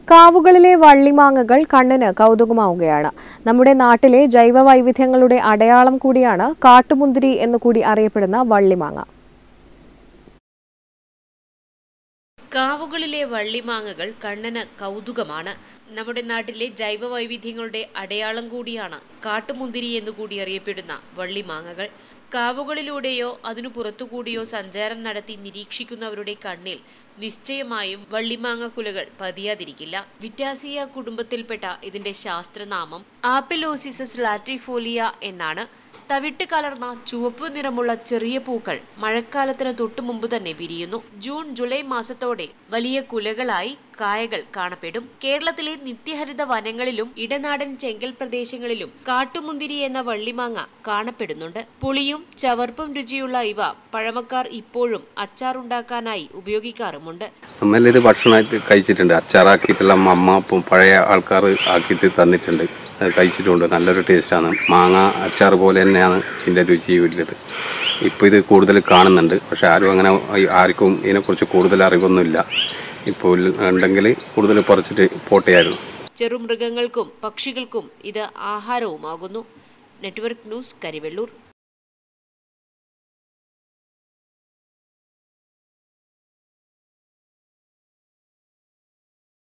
കാവുകളിലെ വള്ളിമാങ്ങകൾ കണ്ണിന് കൗതുകമാവുകയാണ്. നമ്മുടെ നാട്ടിലെ ജൈവ വൈവിധ്യങ്ങളുടെ അടയാളം കൂടിയാണ് കാട്ടുമുന്തിരി എന്നുകൂടി അറിയപ്പെടുന്ന വള്ളിമാങ്ങ. കാവുകളിലെ വള്ളിമാങ്ങകൾ കണ്ണിന് കൗതുകമാണ്. നമ്മുടെ നാട്ടിലെ ജൈവ വൈവിധ്യങ്ങളുടെ അടയാളം കൂടിയാണ് കാട്ടുമുന്തിരി എന്നുകൂടി അറിയപ്പെടുന്ന വള്ളിമാങ്ങകൾ. കാവുകളിലൂടെയോ അതിനു പുറത്തുകൂടിയോ സഞ്ചാരം നടത്തി നിരീക്ഷിക്കുന്നവരുടെ കണ്ണിൽ നിശ്ചയമായും വള്ളിമാങ്ങ കുലകൾ പതിയാതിരിക്കില്ല. വിറ്റാസിയ കുടുംബത്തിൽപ്പെട്ട ഇതിന്റെ ശാസ്ത്രനാമം ആപ്പിലോസിസസ് ലാറ്റിഫോലിയ എന്നാണ്. തവിട്ട് കലർന്ന ചുവപ്പ് നിറമുള്ള ചെറിയ പൂക്കൾ മഴക്കാലത്തിന് തൊട്ടു മുമ്പ് തന്നെ വിരിയുന്നു. ജൂൺ ജൂലൈ മാസത്തോടെ വലിയ കുലകളായി കായകൾ കാണപ്പെടും. കേരളത്തിലെ നിത്യഹരിത വനങ്ങളിലും ഇടനാടൻ ചെങ്കൽ പ്രദേശങ്ങളിലും കാട്ടുമുന്തിരി എന്ന വള്ളിമാങ്ങ കാണപ്പെടുന്നുണ്ട്. പുളിയും ചവർപ്പും രുചിയുള്ള ഇവ പഴമക്കാർ ഇപ്പോഴും അച്ചാറുണ്ടാക്കാനായി ഉപയോഗിക്കാറുമുണ്ട്. നമ്മളിത് ഭക്ഷണമായിട്ട് കഴിച്ചിട്ടുണ്ട്. അച്ചാറാക്കിയിട്ടുള്ള അമ്മ പഴയ ആൾക്കാർ ആക്കിയിട്ട് തന്നിട്ടുണ്ട്. കഴിച്ചിട്ടുണ്ട്. നല്ലൊരു ടേസ്റ്റാണ്. മാങ്ങ അച്ചാർ പോലെ തന്നെയാണ് ഇതിൻ്റെ രുചി വരുന്നത്. ഇപ്പോൾ ഇത് കൂടുതൽ കാണുന്നുണ്ട്. പക്ഷെ ആർക്കും ഇതിനെക്കുറിച്ച് കൂടുതൽ അറിവൊന്നുമില്ല. ഇപ്പോൾ ഉണ്ടെങ്കിൽ കൂടുതൽ പറിച്ചിട്ട് പോട്ടെയായിരുന്നു. ചെറുമൃഗങ്ങൾക്കും പക്ഷികൾക്കും ഇത് ആഹാരവുമാകുന്നു. Network news, Karivellur.